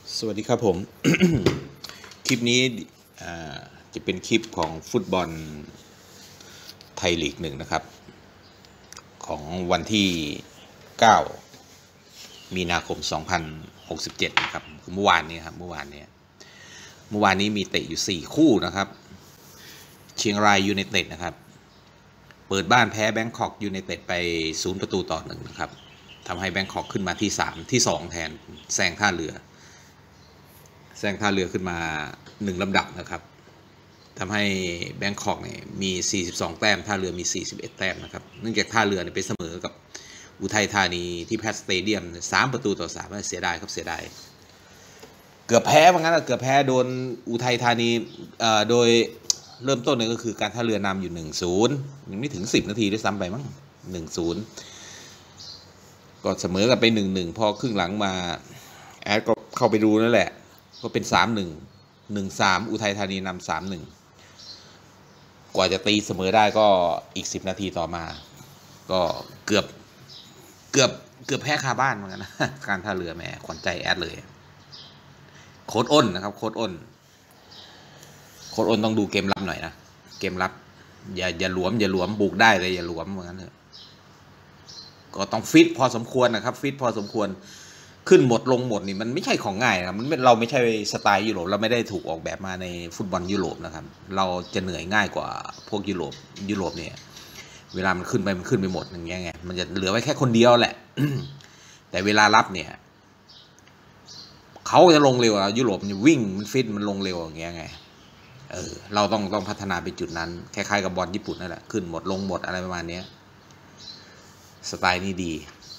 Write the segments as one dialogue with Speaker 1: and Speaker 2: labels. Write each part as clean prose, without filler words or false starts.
Speaker 1: สวัสดีครับผม คลิปนี้จะเป็นคลิปของฟุตบอลไทยลีก1นะครับของวันที่9มีนาคม2067นะครับเมื่อวานนี้มีเตะอยู่4คู่นะครับเชียงรายยูไนเต็ดนะครับเปิดบ้านแพ้แบงคอกยูไนเต็ดไป0-1นะครับทำให้แบงคอกขึ้นมาที่2แทนแซงท่าเรือขึ้นมา1ลำดับนะครับทำให้แบงคอกเนี่ยมี42แต้มท่าเรือมี41แต้มนะครับเนื่องจากท่าเรือเนี่ยไปเสมอกับอุทัยธานีที่แพทสเตเดียม3-3เสียดายครับเสียดายเกือบแพ้ว่างั้นเกือบแพ้โดนอุทัยธานีโดยเริ่มต้นเนี่ยก็คือการท่าเรือนำอยู่1-0ยังไม่ถึง10นาทีด้วยซ้ำไปมั้ง1-0ก็เสมอกันไป1-1พอครึ่งหลังมาแอดก็เข้าไปดูนั่นแหละก็เป็น1-3อุทัยธานีนำ3-1กว่าจะตีเสมอได้ก็อีก10นาทีต่อมาก็เกือบแพ้คาบ้านเหมือนกันนะการท่าเรือแม่ขวัญใจแอดเลยโค้ดอ้นนะครับโค้ดอ้นต้องดูเกมรับหน่อยนะเกมรับอย่าหลวมบุกได้เลยอย่าหลวมเหมือนกันเถอะก็ต้องฟิตพอสมควรนะครับฟิตพอสมควรขึ้นหมดลงหมดนี่มันไม่ใช่ของง่ายนะเราไม่ใช่สไตล์ยุโรปเราไม่ได้ถูกออกแบบมาในฟุตบอลยุโรปนะครับเราจะเหนื่อยง่ายกว่าพวกยุโรปเนี่ยเวลามันขึ้นไปหมดอย่างเงี้ยไงมันจะเหลือไว้แค่คนเดียวแหละ แต่เวลารับเนี่ยเขาจะลงเร็วยุโรปมันวิ่งมันฟิตมันลงเร็วอย่างเงี้ยไงเราต้องพัฒนาไปจุดนั้นคล้ายๆกับบอลญี่ปุ่นนั่นแหละขึ้นหมดลงหมดอะไรประมาณนี้สไตล์นี้ดี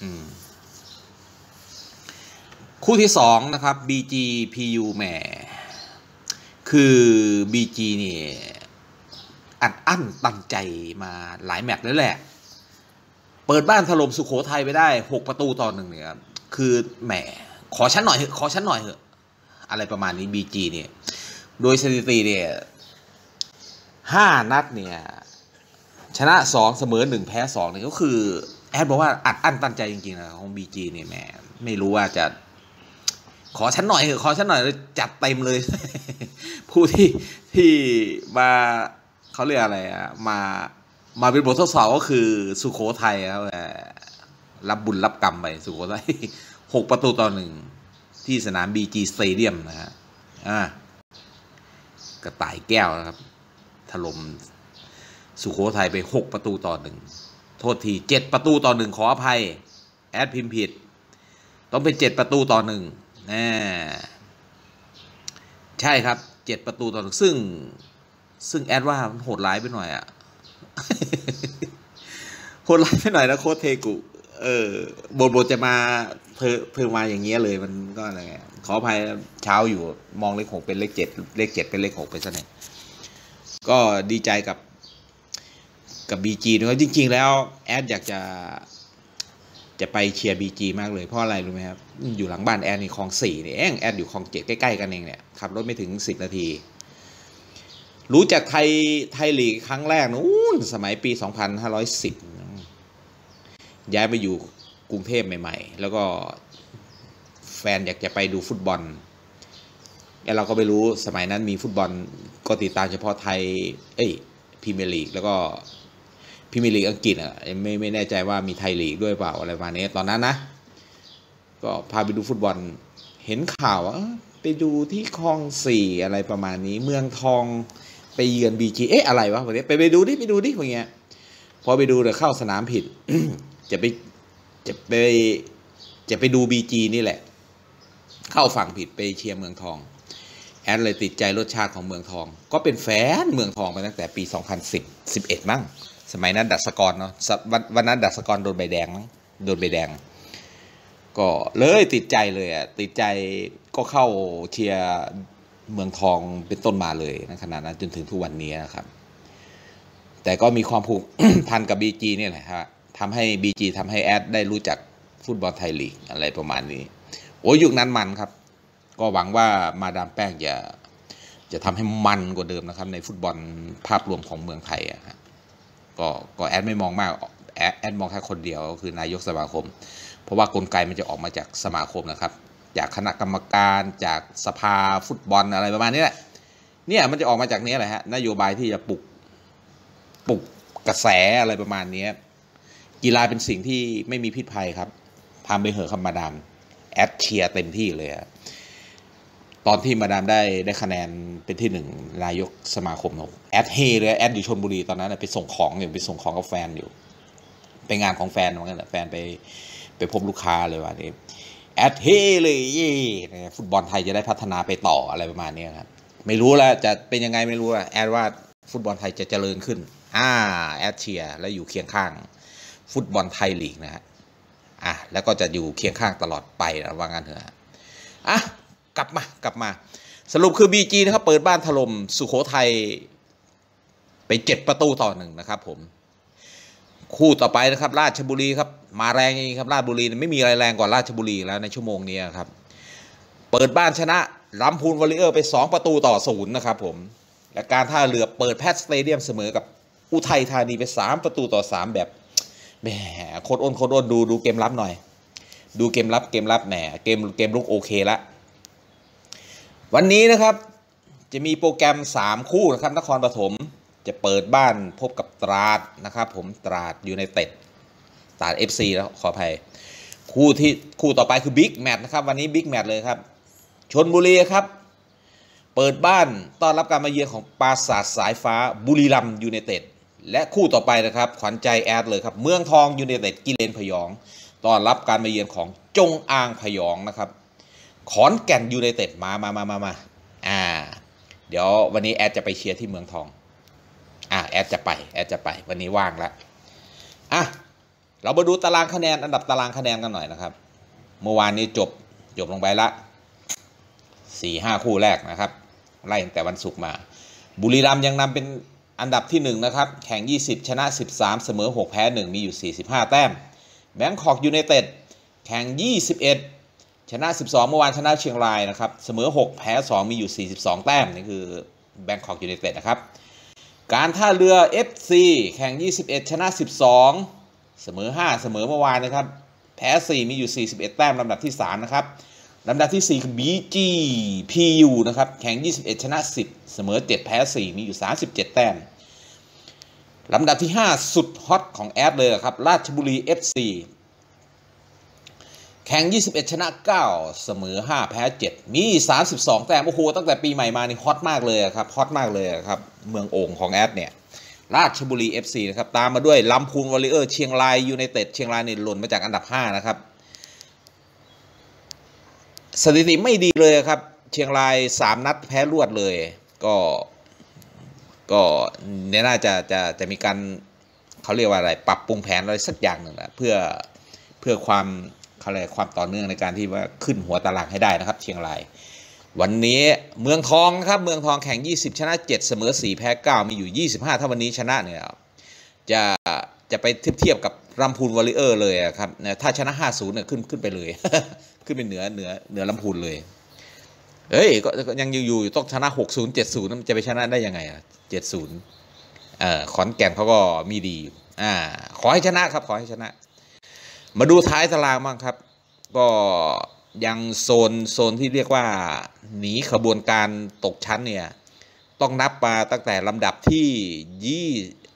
Speaker 1: คู่ที่2นะครับ BG PU แหมคือ BG นี่อั้นตันใจมาหลายแมตช์แล้วแหละเปิดบ้านถล่มสุโขทัยไปได้6-1เนี่ยคือแหมขอชั้นหน่อยเถอะอะไรประมาณนี้ BG เนี่ยโดยสถิติเนี่ย5นัดเนี่ยชนะ2เสมอ1แพ้2เนี่ยก็คือแอดบอกว่าอั้นตันใจจริงๆนะของ BG เนี่ยแหมไม่รู้ว่าจะขอชั้นหน่อยจัดเต็มเลย ผู้ที่มาเขาเรียกอะไรมาเป็นบททดสอบก็คือสุโขทัยครับรับบุญรับกรรมไปสุโขทัย6-1ที่สนาม BG Stadium นะฮะกระต่ายแก้วนะครับถล่มสุโขทัยไป6-1โทษที7-1ขออภัยแอดพิมพ์ผิดต้องเป็น7-1ใช่ครับ7-1ซึ่งแอดว่ามันโหดร้ายไปหน่อยโหดร้ายไปหน่อยนะโค้ชเทกุบทจะมาเธอมาอย่างเงี้ยเลยมันก็อะไรเงี้ยขออภัยเช้าอยู่มองเลข6เป็นเลข7เป็นเลข6ไปซะเนี่ยก็ดีใจกับBG ด้วยจริงๆแล้วแอดอยากจะไปเชียร์ BG มากเลยเพราะอะไรรู้ไหมครับอยู่หลังบ้านแอดนี่คลอง4นี่เองแอดอยู่คลอง7ใกล้ๆกันเองเนี่ยขับรถไม่ถึง10นาทีรู้จักไทยลีกครั้งแรกนู้นสมัยปี2510ย้ายไปอยู่กรุงเทพใหม่ๆแล้วก็แฟนอยากจะไปดูฟุตบอลแล้วเราก็ไม่รู้สมัยนั้นมีฟุตบอลก็ติดตามเฉพาะไทยพรีเมียร์ลีกแล้วก็พรีเมียร์ลีกอังกฤษไม่แน่ใจว่ามีไทยลีกด้วยเปล่าอะไรประมาณนี้ตอนนั้นนะก็พาไปดูฟุตบอลเห็นข่าวไปดูที่คลอง4อะไรประมาณนี้เมืองทองไปเยือน BG อะไรวะวันนี้ไปดูดิอย่างเงี้ยพอไปดูแต่เข้าสนามผิด จะไปดู BG นี่แหละเข้าฝั่งผิดไปเชียร์เมืองทองแอดเลยติดใจรสชาติของเมืองทองก็เป็นแฟนเมืองทองมาตั้งแต่ปี2011มั้งสมัยนั้นดัชกรเนาะวันนั้นดัชกรโดนใบแดงก็เลยติดใจเลยติดใจก็เข้าเชียร์เมืองทองเป็นต้นมาเลยในขณะนั้นจนถึงทุกวันนี้นะครับแต่ก็มีความผูก พันกับ BG เนี่ยแหละฮะทำให้ BG ทำให้แอดได้รู้จักฟุตบอลไทยลีกอะไรประมาณนี้โอ้ยุคนั้นมันครับก็หวังว่ามาดามแป้งจะทำให้มันกว่าเดิมนะครับในฟุตบอลภาพรวมของเมืองไทยก็แอดไม่มองมากแอดมองแค่คนเดียวก็คือนายกสมาคมเพราะว่ากลไกมันจะออกมาจากสมาคมนะครับจากคณะกรรมการจากสภาฟุตบอลอะไรประมาณนี้แหละเนี่ยมันจะออกมาจากนี้แหละฮะนโยบายที่จะปลุกกระแสอะไรประมาณนี้กีฬาเป็นสิ่งที่ไม่มีพิษภัยครับทำไปเหอะครับมาดามแอดเชียร์เต็มที่เลยตอนที่มาดามได้คะแนนเป็นที่1นายกสมาคมแอดเฮเลยแอดอยู่ชลบุรีตอนนั้นไปส่งของกับแฟนอยู่ไปงานของแฟนเหมือนกันแฟนไปพบลูกค้าเลยวันนี้แอดเฮเลยฟุตบอลไทยจะได้พัฒนาไปต่ออะไรประมาณนี้ครับไม่รู้แล้วจะเป็นยังไงไม่รู้แอดว่าฟุตบอลไทยจะเจริญขึ้นแอดเชียร์และอยู่เคียงข้างฟุตบอลไทยลีกนะฮะแล้วก็จะอยู่เคียงข้างตลอดไปนะว่างั้นเถอะกลับมาสรุปคือ BG นะครับเปิดบ้านถล่มสุโขทัยไป7-1นะครับผมคู่ต่อไปนะครับราชบุรีครับมาแรงจริงครับราชบุรีไม่มีอะไรแรงกว่าราชบุรีแล้วในชั่วโมงนี้ครับเปิดบ้านชนะลำพูนวอริเออร์ไป2-0นะครับผมและการท่าเรือเปิดแพทสเตเดียมเสมอกับอุทัยธานีไป3-3แบบแหมโคตรอ้นดูเกมรับหน่อยดูเกมรับแหมเกมลุกโอเคละวันนี้นะครับจะมีโปรแกรม3คู่นะครับนครปฐมจะเปิดบ้านพบกับตราดนะครับผมตราดยูไนเต็ดตราด FC แล้วขออภัยคู่ต่อไปคือบิ๊กแมตช์นะครับวันนี้บิ๊กแมตช์เลยครับชลบุรีครับเปิดบ้านต้อนรับการมาเยือนของปราสาทสายฟ้าบุรีรัมย์ยูไนเต็ดและคู่ต่อไปนะครับขวัญใจแอดเลยครับเมืองทองยูไนเต็ดกิเลนพยองต้อนรับการมาเยือนของจงอางพยองนะครับขอนแก่นยูไนเต็ดมาเดี๋ยววันนี้แอดจะไปเชียร์ที่เมืองทองแอดจะไปวันนี้ว่างแล้วเรามาดูตารางคะแนนอันดับตารางคะแนนกันหน่อยนะครับเมื่อวานนี้จบลงไปละ 4-5 คู่แรกนะครับไล่ตั้งแต่วันศุกร์มาบุรีรัมย์ยังนำเป็นอันดับที่1นะครับแข่ง20ชนะ13เสมอ6แพ้1มีอยู่45แต้มแบงคอกยูไนเต็ดแข่ง21ชนะ12เมื่อวานชนะเชียงรายนะครับเสมอ6แพ้2มีอยู่42แต้มนี่คือแบงคอกยูไนเต็ดนะครับการท่าเรือ FC แข่ง21ชนะ12เสมอ5เสมอเมื่อวานนะครับแพ้4มีอยู่41แต้มลำดับที่3นะครับลำดับที่4คือ BGPU นะครับแข่ง21ชนะ10เสมอ7แพ้4มีอยู่37แต้มลำดับที่5สุดฮอตของแอดเลยครับราชบุรี FC แข่ง21ชนะ9เสมอ5แพ้7มี32แต้มโอ้โหตั้งแต่ปีใหม่มานี่ฮอตมากเลยครับฮอตมากเลยครับเมืองโอ่งของแอดเนี่ยราชบุรี FC นะครับตามมาด้วยลำพูนวอริเออร์เชียงรายยูไนเต็ดเชียงรายนี่หล่นมาจากอันดับ5นะครับสถิติไม่ดีเลยครับเชียงราย3นัดแพ้รวดเลยก็เนี่ยน่าจะมีการเขาเรียกว่าอะไรปรับปรุงแผนอะไรสักอย่างหนึ่งนะเพื่อความต่อเนื่องในการที่ว่าขึ้นหัวตารางให้ได้นะครับเชียงรายวันนี้เมืองทองครับเมืองทองแข่ง20ชนะ7เสมอ4แพ้9มีอยู่25ถ้าวันนี้ชนะเนี่ยจะไปเทียบกับลำพูนวอริเออร์เลยครับถ้าชนะ50เนี่ยขึ้นไปเลย ขึ้นไปเหนือลำพูนเลยก็ยังอยู่ต้องชนะ60 70มันจะไปชนะได้ยังไง70ขอนแก่นเขาก็มีดีขอให้ชนะครับขอให้ชนะมาดูท้ายตารางบ้างครับก็ยังโซนที่เรียกว่าหนีขบวนการตกชั้นเนี่ยต้องนับมาตั้งแต่ลำดับที่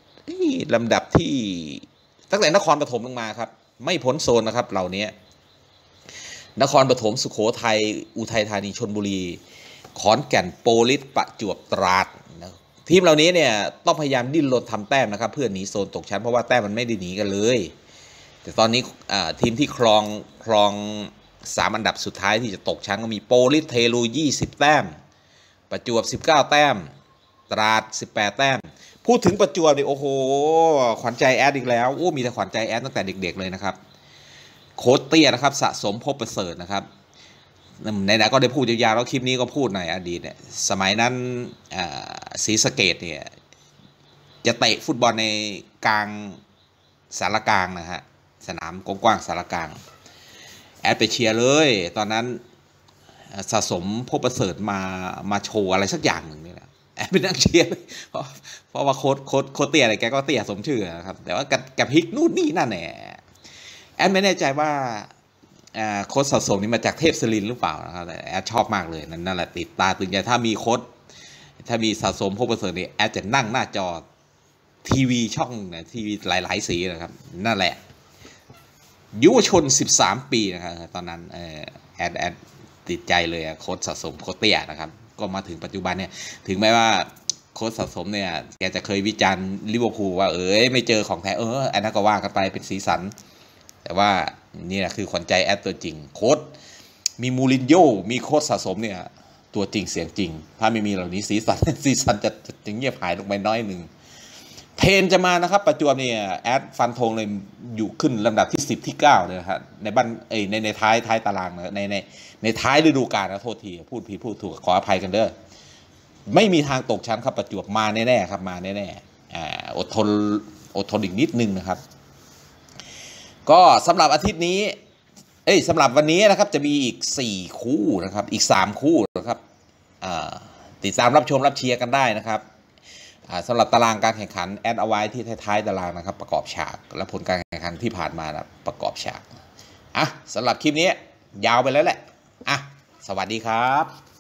Speaker 1: ตั้งแต่นครปฐมลงมาครับไม่พ้นโซนนะครับเหล่านี้นครปฐมสุโขทัยอุทัยธานีชลบุรีขอนแก่นโปลิสประจวบตราดนะทีมเหล่านี้เนี่ยต้องพยายามดิ้นรนทำแต้มนะครับเพื่อหนีโซนตกชั้นเพราะว่าแต้มมันไม่ได้หนีกันเลยแต่ตอนนี้ทีมที่ครอง3อันดับสุดท้ายที่จะตกชั้นก็มีโปลิสเทลู20แต้มประจวบ19แต้มตราด18แต้มพูดถึงประจวบดิโอ้โหขวัญใจแอดอีกแล้วมีแต่ขวัญใจแอดตั้งแต่เด็กๆเลยนะครับโค้ชเตี้ยนะครับสะสมพบประเสริฐนะครับไหนๆก็ได้พูดยาวๆแล้วคลิปนี้ก็พูดหน่อยอดีตเนี่ยสมัยนั้นศรีสะเกษเนี่ยจะเตะฟุตบอลในกลางสารกลางนะฮะสนามกว้างๆสารกลางแอดไปเชียร์เลยตอนนั้นสะสมพบประเสริฐมาโชว์อะไรสักอย่างหนึ่งนี่แหละแอดไปนั่งเชียร์เพราะว่าโค้ชเตี้ยอะไรแกก็เตี้ยสมชื่อนะครับแต่ว่าแกพลิกนู่นนี่นั่นแหละแอดไม่แน่ใจว่าโค้ดสะสมนี่มาจากเทพศิรินทร์หรือเปล่านะครับแอดชอบมากเลยนั่นแหละติดตาตึงใจถ้ามีโค้ดถ้ามีสะสมพบประเสริฐนี่แอดจะนั่งหน้าจอทีวีช่องเนี่ยทีวีหลายๆสีนะครับนั่นแหละยุวชน13 ปีนะครับตอนนั้นแอดติดใจเลยโค้ดสะสมโค้ดเตี้ยนะครับก็มาถึงปัจจุบันเนี่ยถึงแม้ว่าโค้ดสะสมเนี่ยแกจะเคยวิจารณ์ลิเวอร์พูลว่าไม่เจอของแท้อันนั้นก็ว่ากันไปเป็นสีสันแต่ว่านี่แหละคือขวัญใจแอดตัวจริงโค้ดมีมูรินโญ่มีโค้ดสะสมเนี่ยตัวจริงเสียงจริงถ้าไม่มีเหล่านี้สีสันจะเงียบหายลงไปน้อยหนึ่งเทนจะมานะครับประจวบเนี่ยแอดฟันธงเลยอยู่ขึ้นลำดับที่10ที่9เลยครับในบ้านในท้ายตารางนะในท้ายฤดูกาลนะโทษทีพูดผิดพูดถูกขออภัยกันเด้อไม่มีทางตกชั้นครับประจวบมาแน่ๆครับมาแน่ๆอดทนอีกนิดนึงนะครับก็สำหรับอาทิตย์นี้สำหรับวันนี้นะครับจะมีอีก4คู่นะครับอีก3คู่นะครับติดตามรับชมรับเชียร์กันได้นะครับสำหรับตารางการแข่งขันแอดเอาไว้ที่ท้ายๆตารางนะครับประกอบฉากและผลการแข่งขันที่ผ่านมานะประกอบฉากสำหรับคลิปนี้ยาวไปแล้วแหละสวัสดีครับ